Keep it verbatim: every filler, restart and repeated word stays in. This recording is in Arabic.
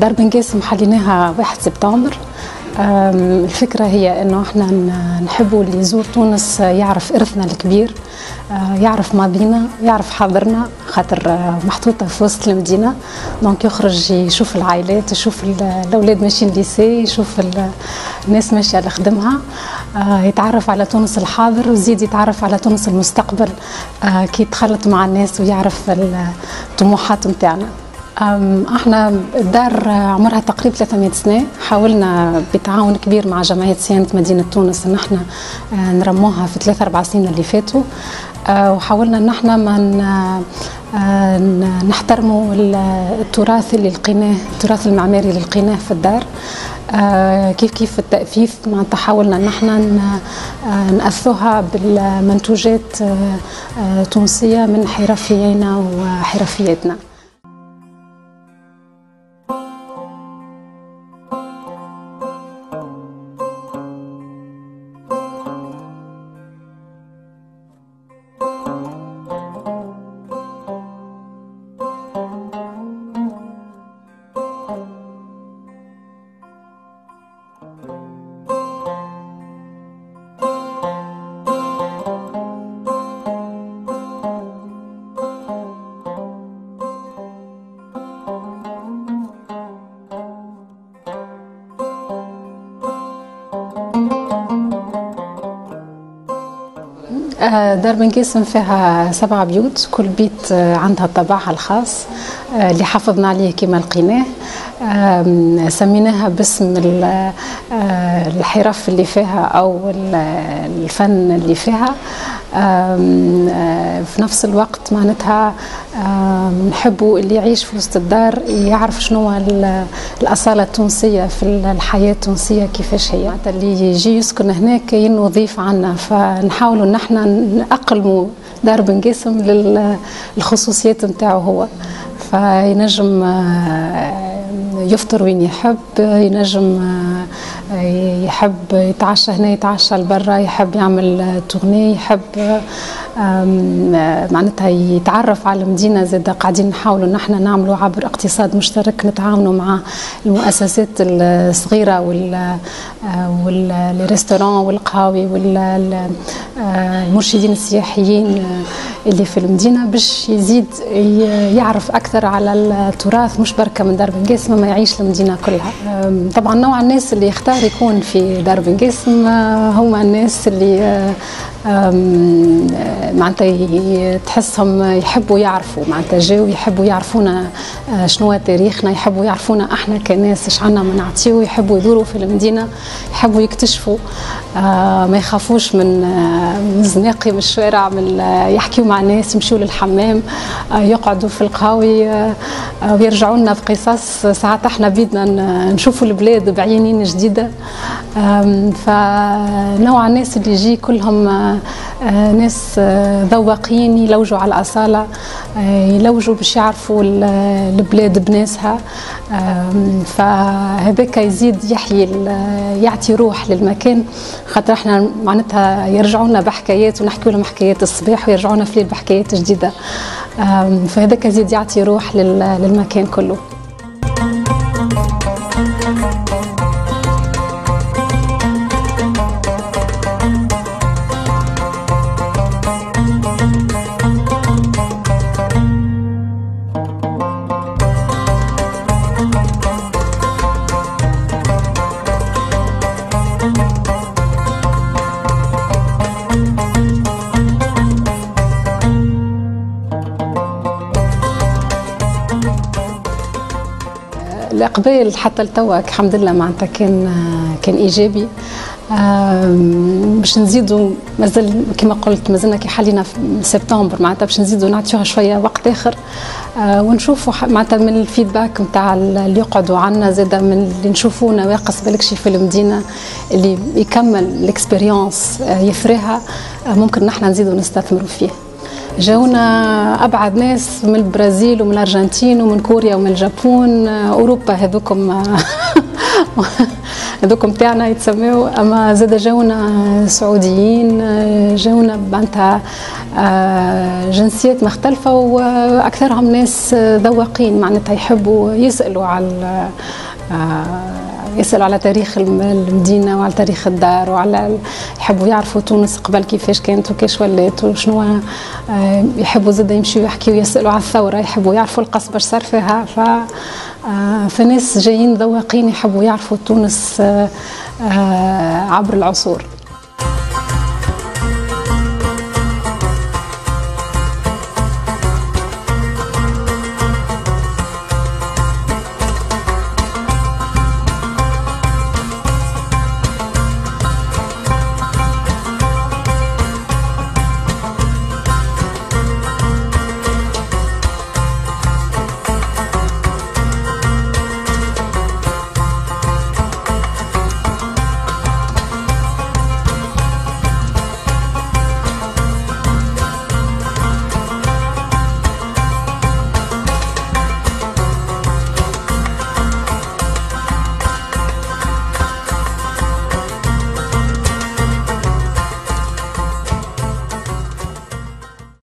دار بن قاسم حليناها واحد سبتمبر. الفكرة هي أنه احنا نحبوا اللي يزور تونس يعرف إرثنا الكبير، يعرف ماضينا، يعرف حاضرنا، خاطر محطوطة في وسط المدينة. دونك يخرج يشوف العائلات، يشوف الأولاد ماشيين ليسي، يشوف الناس ماشية لخدمها، يتعرف على تونس الحاضر ويزيد يتعرف على تونس المستقبل كي يتخلط مع الناس ويعرف الطموحات متاعنا. احنا الدار عمرها تقريبا ثلاثمائة سنة. حاولنا بتعاون كبير مع جمعية صيانة مدينة تونس ان احنا نرموها في ثلاث اربع سنين اللي فاتوا، وحاولنا ان احنا ما نحترموا التراث اللي لقيناه، التراث المعماري اللي لقيناه في الدار. كيف كيف التأثيث معناتها حاولنا ان احنا نأثوها بالمنتوجات تونسية من حرفيينا وحرفياتنا. دار بن قاسم فيها سبع بيوت، كل بيت عندها طابعها الخاص اللي حافظنا عليه كما لقيناه. سميناها باسم الحرف اللي فيها او الفن اللي فيها. في نفس الوقت معناتها نحبوا اللي يعيش في وسط الدار يعرف شنو الأصالة التونسية في الحياة التونسية كيفاش هي. اللي يجي يسكن هناك كأنه ضيف عنا، فنحاولوا ان احنا نأقلموا دار بن قاسم للخصوصيات نتاعو هو. فينجم يفطر وين يحب، ينجم يحب يتعشى هنا، يتعشى لبرا، يحب يعمل تورني، يحب معناتها يتعرف على المدينة. زاد قاعدين نحاولوا ان احنا نعملوا عبر اقتصاد مشترك، نتعاونوا مع المؤسسات الصغيرة وال والريستوران والقهاوي والمرشدين السياحيين اللي في المدينة باش يزيد يعرف اكثر على التراث، مش بركة من دار بن قاسم ما يعيش المدينة كلها. طبعا نوع الناس اللي يختار يكون في دار بن قاسم هما الناس اللي معناتها تحسهم يحبوا يعرفوا، معناتها جاوا يحبوا يعرفونا شنو تاريخنا، يحبوا يعرفونا احنا كناس ايش عنا ما نعطيو، يحبوا يدوروا في المدينه، يحبوا يكتشفوا، ما يخافوش من الزناقي من الشوارع، من يحكيوا مع الناس، يمشيوا للحمام، يقعدوا في القهاوي ويرجعوا لنا بقصص. ساعات احنا بيدنا نشوفوا البلاد بعينين جديده. فنوع الناس اللي يجي كلهم ناس ذواقين، يلوجوا على الأصالة، يلوجوا باش يعرفوا البلاد بناسها. فهذاك يزيد يحيي يعطي روح للمكان، خاطر احنا معناتها يرجعوا لنا بحكايات ونحكوا لهم حكايات الصباح ويرجعوا لنا في الليل بحكايات جديدة. فهذاك يزيد يعطي روح للمكان كله. الإقبال حتى لتوا الحمد لله معناتها كان كان إيجابي. باش نزيدوا مازال كما قلت مازلنا كي حلينا في سبتمبر، معناتها باش نزيدوا نعطيوها شويه وقت اخر ونشوفوا معناتها من الفيدباك نتاع اللي يقعدوا عنا، زاده من اللي نشوفوا نواقص بالكشي في المدينه اللي يكمل الاكسبيريونس يفريها، ممكن نحن نزيدوا نستثمروا فيه. جاونا ابعد ناس من البرازيل ومن الارجنتين ومن كوريا ومن اليابان، اوروبا هذوكم هذوكم تاعنا يتسموا. اما زاد جاونا سعوديين، جاونا معناتها جنسيات مختلفه، واكثرهم ناس ذواقين معناتها يحبوا يسالوا على يسألوا على تاريخ المدينة وعلى تاريخ الدار، وعلى يحبوا يعرفوا تونس قبل كيفاش كانت وكيش ولات وشنو. يحبوا زاد يمشوا يحكيوا ويسألوا على الثورة، يحبوا يعرفوا القصبة اش صار فيها. ف فناس جايين ذواقين يحبوا يعرفوا تونس عبر العصور.